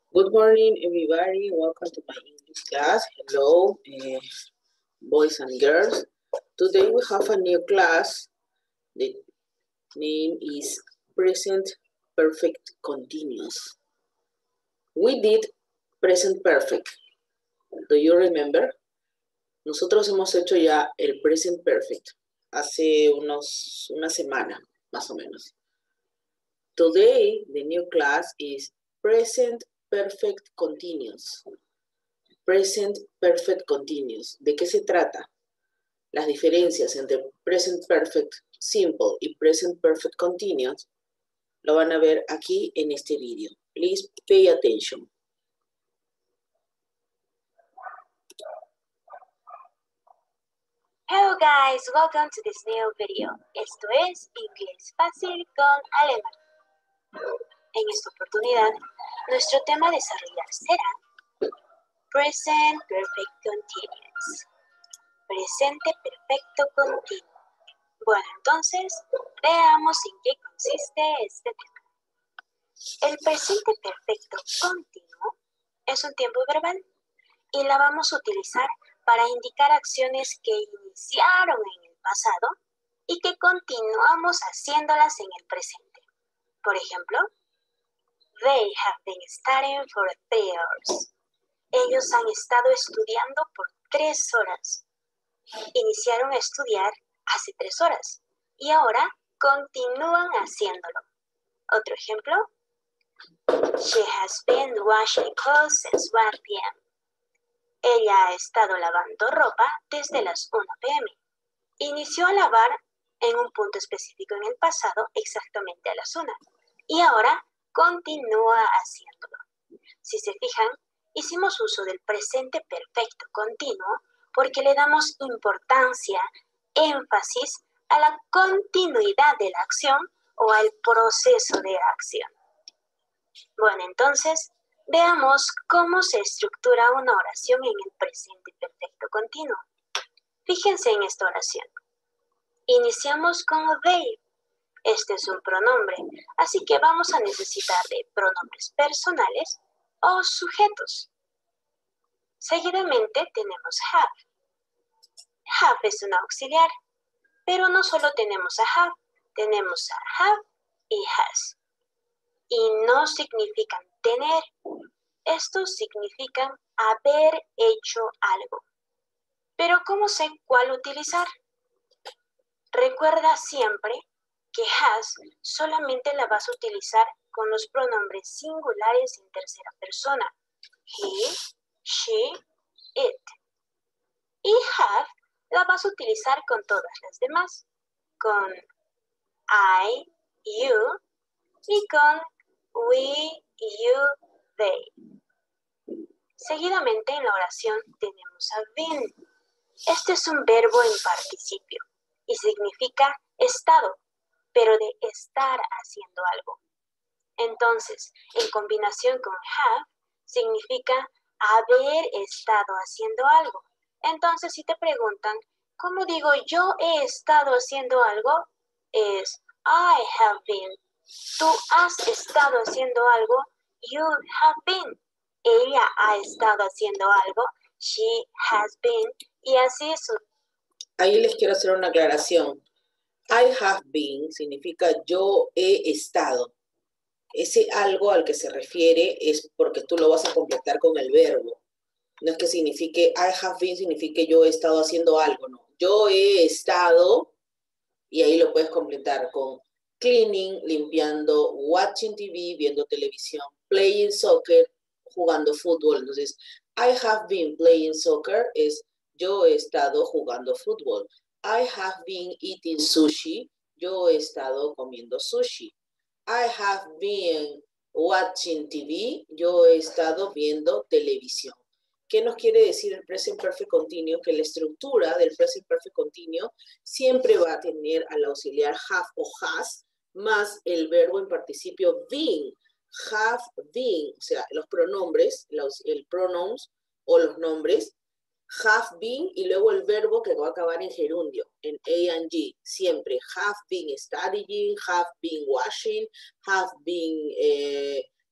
Good morning, everybody. Welcome to my English class. Hello, boys and girls. Today we have a new class. The name is Present Perfect Continuous. We did Present Perfect. Do you remember? Nosotros hemos hecho ya el Present Perfect hace una semana, más o menos. Today, the new class is Present Perfect Continuous. Present Perfect Continuous. ¿De qué se trata? Las diferencias entre Present Perfect Simple y Present Perfect Continuous lo van a ver aquí en este video. Please pay attention. Hello guys, welcome to this new video. Esto es Inglés Fácil con Alemán. En esta oportunidad, nuestro tema a desarrollar será Present Perfect Continuous. Presente perfecto continuo. Bueno, entonces, veamos en qué consiste este tema. El presente perfecto continuo es un tiempo verbal y la vamos a utilizar para indicar acciones que iniciaron en el pasado y que continuamos haciéndolas en el presente. Por ejemplo, they have been studying for 3 hours. Ellos han estado estudiando por 3 horas. Iniciaron a estudiar hace 3 horas y ahora continúan haciéndolo. Otro ejemplo, she has been washing clothes since 1 p.m. Ella ha estado lavando ropa desde las 1 p.m. Inició a lavar en un punto específico en el pasado, exactamente a las 1. Y ahora continúa haciéndolo. Si se fijan, hicimos uso del presente perfecto continuo porque le damos importancia, énfasis a la continuidad de la acción o al proceso de acción. Bueno, entonces, veamos cómo se estructura una oración en el presente perfecto continuo. Fíjense en esta oración. Iniciamos con they. Este es un pronombre, así que vamos a necesitar de pronombres personales o sujetos. Seguidamente tenemos have. Have es un auxiliar, pero no solo tenemos a tenemos a have y has. Y no significan tener. Estos significan haber hecho algo. Pero ¿cómo sé cuál utilizar? Recuerda siempre que has solamente la vas a utilizar con los pronombres singulares en tercera persona. He, she, it. Y have la vas a utilizar con todas las demás. Con I, you y con we, you, they. Seguidamente en la oración tenemos a been. Este es un verbo en participio y significa estado, pero de estar haciendo algo. Entonces, en combinación con have, significa haber estado haciendo algo. Entonces, si te preguntan, ¿cómo digo yo he estado haciendo algo? Es I have been. Tú has estado haciendo algo. You have been. Ella ha estado haciendo algo. She has been. Y así es. Ahí les quiero hacer una aclaración. I have been significa yo he estado. Ese algo al que se refiere es porque tú lo vas a completar con el verbo. No es que signifique I have been, signifique yo he estado haciendo algo, no. Yo he estado, y ahí lo puedes completar con cleaning, limpiando, watching TV, viendo televisión, playing soccer, jugando fútbol. Entonces, I have been playing soccer es yo he estado jugando fútbol. I have been eating sushi. Yo he estado comiendo sushi. I have been watching TV. Yo he estado viendo televisión. ¿Qué nos quiere decir el present perfect continuo? Que la estructura del present perfect continuo siempre va a tener al auxiliar have o has más el verbo en participio been. Have been, o sea, los pronombres, el pronouns o los nombres, have been y luego el verbo que va a acabar en gerundio, en ing, siempre have been studying, have been washing, have been cleaning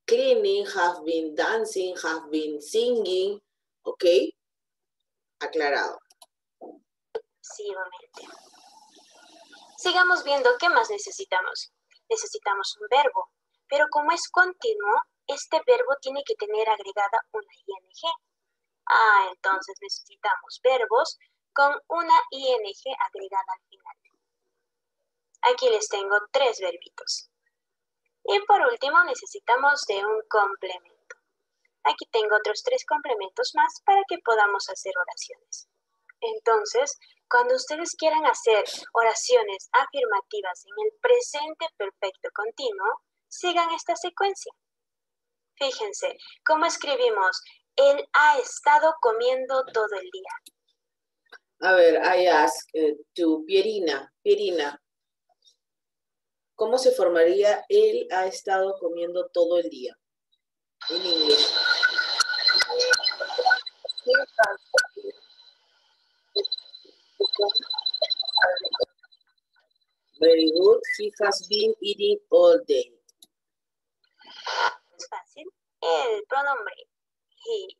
running, have been dancing, have been singing. ¿Ok? Aclarado. Sucesivamente. Sigamos viendo qué más necesitamos. Necesitamos un verbo, pero como es continuo, este verbo tiene que tener agregada una ing. Entonces necesitamos verbos con una ing agregada al final. Aquí les tengo 3 verbitos. Y por último necesitamos de un complemento. Aquí tengo otros 3 complementos más para que podamos hacer oraciones. Entonces, cuando ustedes quieran hacer oraciones afirmativas en el presente perfecto continuo, sigan esta secuencia. Fíjense, ¿cómo escribimos? Él ha estado comiendo todo el día. A ver, I ask to Pierina. Pierina, ¿cómo se formaría él ha estado comiendo todo el día? En inglés. Very good. He has been eating all day. Es fácil. El pronombre he.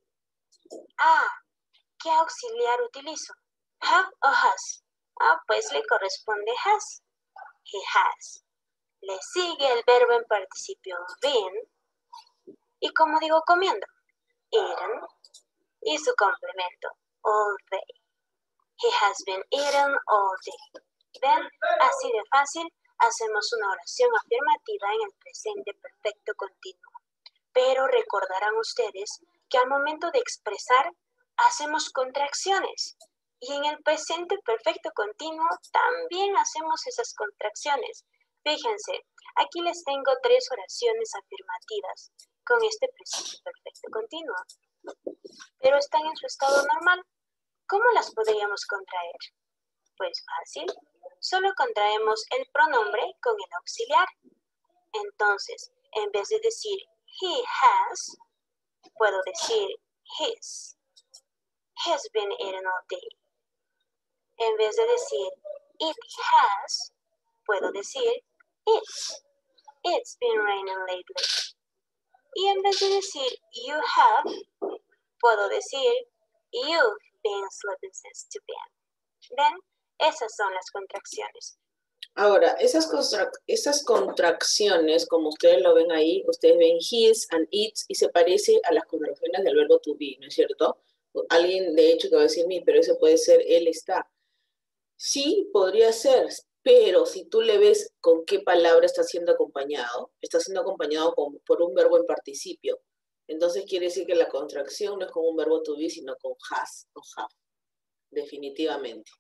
¿Qué auxiliar utilizo? ¿Have o has? Pues le corresponde has. He has. Le sigue el verbo en participio been. Y como digo comiendo, eaten. Y su complemento, all day. He has been eaten all day. ¿Ven? Así de fácil hacemos una oración afirmativa en el presente perfecto continuo. Pero recordarán ustedes que al momento de expresar hacemos contracciones. Y en el presente perfecto continuo también hacemos esas contracciones. Fíjense, aquí les tengo 3 oraciones afirmativas con este presente perfecto continuo. Pero están en su estado normal. ¿Cómo las podríamos contraer? Pues fácil. Solo contraemos el pronombre con el auxiliar. Entonces, en vez de decir he has, puedo decir his. Has been eaten all day. En vez de decir it has, puedo decir it's. It's been raining lately. Y en vez de decir you have, puedo decir you've been sleeping since 2 p.m. ¿Ven? Esas son las contracciones. Ahora, esas contracciones, como ustedes lo ven ahí, ustedes ven his and its y se parece a las contracciones del verbo to be, ¿no es cierto? Alguien, de hecho, que va a decir, pero eso puede ser él está. Sí, podría ser, pero si tú le ves con qué palabra está siendo acompañado por un verbo en participio. Entonces quiere decir que la contracción no es con un verbo to be, sino con has o have, definitivamente.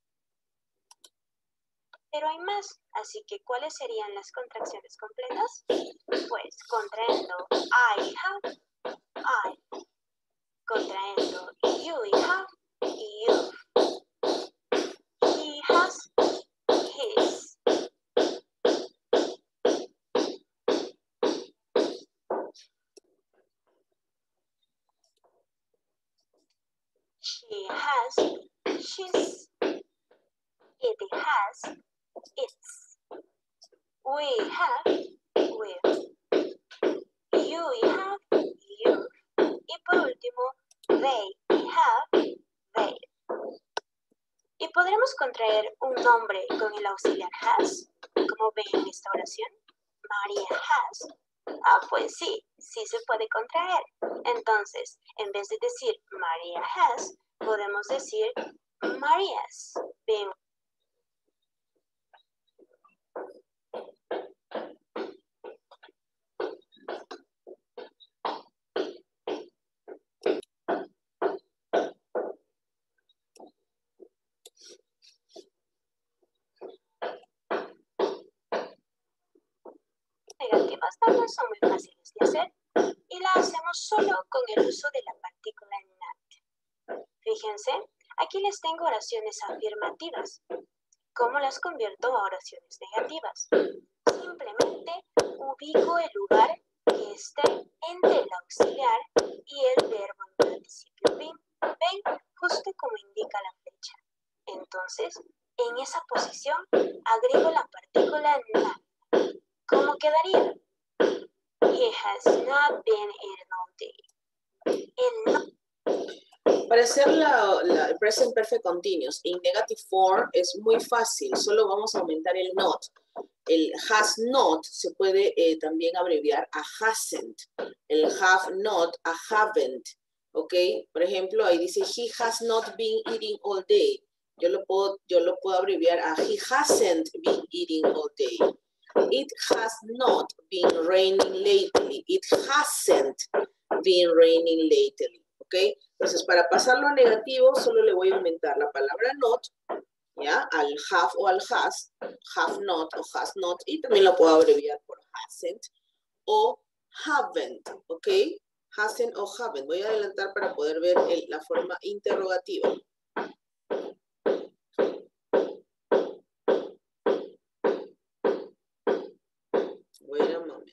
Pero hay más, así que ¿cuáles serían las contracciones completas? Pues contraendo I have, I. Contraendo you have, you. He has, his. She has, she's. It has, its. We have, we've. You have, you've. Y por último, they have, they. ¿Y podremos contraer un nombre con el auxiliar has? Como ven en esta oración. María has. Pues sí se puede contraer. Entonces, en vez de decir María has, podemos decir Marías. Ven. Negativas también son muy fáciles de hacer y la hacemos solo con el uso de la partícula not. Fíjense, aquí les tengo oraciones afirmativas. ¿Cómo las convierto a oraciones negativas? Simplemente ubico el lugar que esté entre el auxiliar y el verbo en participio be. ¿Ven? Justo como indica la flecha. Entonces, en esa posición agrego la partícula not. ¿Cómo quedaría? He has not been eaten all day. El not. Para hacer el present perfect continuous en negative form es muy fácil, solo vamos a aumentar el not. El has not se puede también abreviar a hasn't. El have not a haven't. ¿Ok? Por ejemplo, ahí dice he has not been eating all day. Yo lo puedo abreviar a he hasn't been eating all day. It has not been raining lately. It hasn't been raining lately. ¿Ok? Entonces, para pasarlo a negativo, solo le voy a aumentar la palabra not, ¿ya? Al have o al has, have not o has not, y también lo puedo abreviar por hasn't o haven't, ¿ok? Hasn't o haven't. Voy a adelantar para poder ver la forma interrogativa. Wait a moment.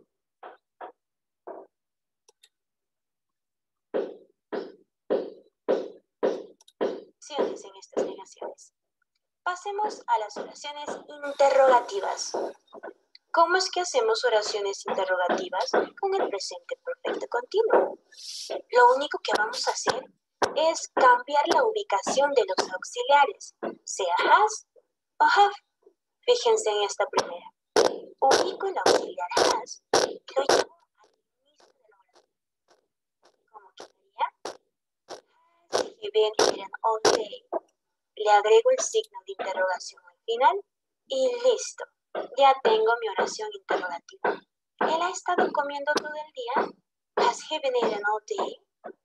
En estas negaciones. Pasemos a las oraciones interrogativas. ¿Cómo es que hacemos oraciones interrogativas con el presente perfecto continuo? Lo único que vamos a hacer es cambiar la ubicación de los auxiliares, sea has o have. Fíjense en esta primera. Ubico el auxiliar has, lo llevo al inicio de la oración. ¿Cómo quedaría? Has been eaten all day. Le agrego el signo de interrogación al final y listo. Ya tengo mi oración interrogativa. ¿Él ha estado comiendo todo el día? Has he been eaten all day?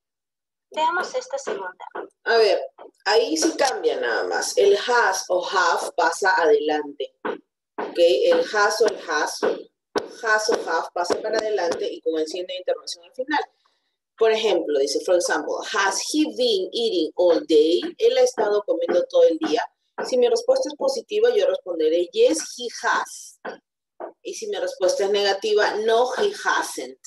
Veamos esta segunda. A ver, ahí sí cambia nada más. El has o have pasa adelante. ¿Ok? El has o el has o have pasa para adelante y con el signo de interrogación al final. Por ejemplo, dice, for example, has he been eating all day? Él ha estado comiendo todo el día. Si mi respuesta es positiva, yo responderé, yes, he has. Y si mi respuesta es negativa, no, he hasn't.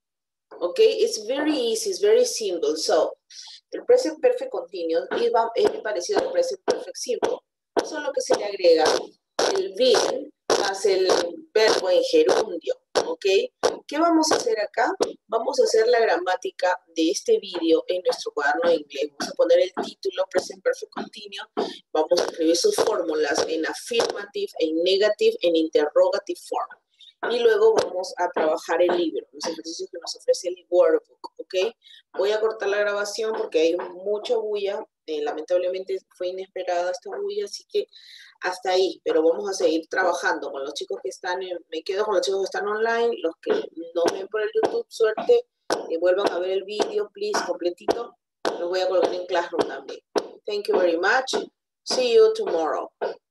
Okay, it's very easy, it's very simple. So, el present perfect continuous es parecido al present perfect simple. Solo que se le agrega el been más el verbo en gerundio. ¿Ok? ¿Qué vamos a hacer acá? Vamos a hacer la gramática de este vídeo en nuestro cuaderno de inglés. Vamos a poner el título Present Perfect Continuous. Vamos a escribir sus fórmulas en affirmative, en negative, en interrogative form. Y luego vamos a trabajar el libro, los ejercicios que nos ofrece el workbook, ¿ok? Voy a cortar la grabación porque hay mucha bulla. Lamentablemente fue inesperada esta bulla, así que hasta ahí. Pero vamos a seguir trabajando con los chicos que están, me quedo con los chicos que están online, los que no ven por el YouTube, suerte, vuelvan a ver el vídeo, please, completito. Los voy a colocar en Classroom también. Thank you very much. See you tomorrow.